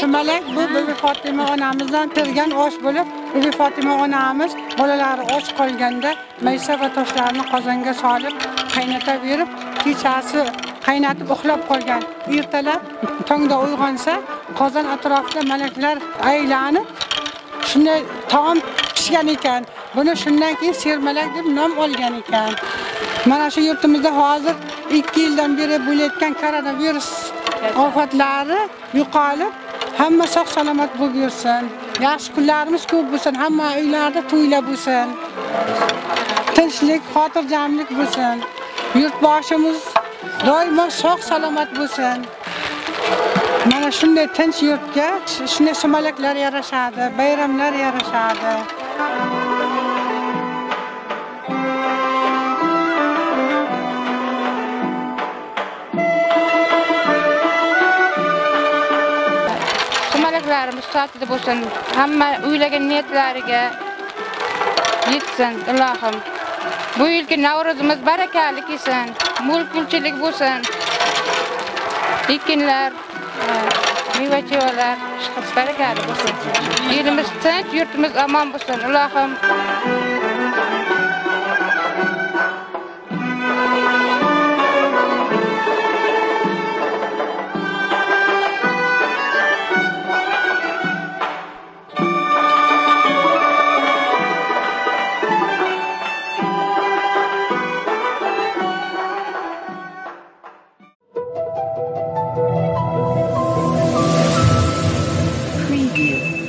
sumalak bu Bibi Fatima onamizdan kirgan osh bo'lib, Bibi Fatima onamiz bolalari och qolganda maysa va toshlarni qozonga solib, qaynata berib, kechasi qaynatib uxlab qolgan. Ertalab tongda uyg'onsa, qozon atrofida malaklar aylanib, shunday taom pishgan ekan. Buni shundan keyin sermalak deb nom olgan ekan. Mana shu yurtimizda hozir 2 yildan beri bo'layotgan koronavirus ofatlari yo'qolib, hamma sog' salomat bo'lib yursin. Yaxshi kunlarimiz ko'p bo'lsin, hamma uylarda to'ylar bo'lsin. Tinchlik, xotirjamlik bo'lsin. Yurtboshimiz doimo sog' salomat bo'lsin. Mana shunday tinch yurtga shunday sumalaklar yarashadi, bayramlar yarashadi. Sumalaklarimiz sotida bo'lsin, hamma uylagan niyatlariga yetsin, Ilohim. Bu yilgi Navro'zimiz barakali kelsin, mulkchilik bo'lsin. Ekinlar, meva-chevalar barakali bo'lsin. Elimiz tinch, yurtimiz omon bo'lsin, Ilohim. Preview.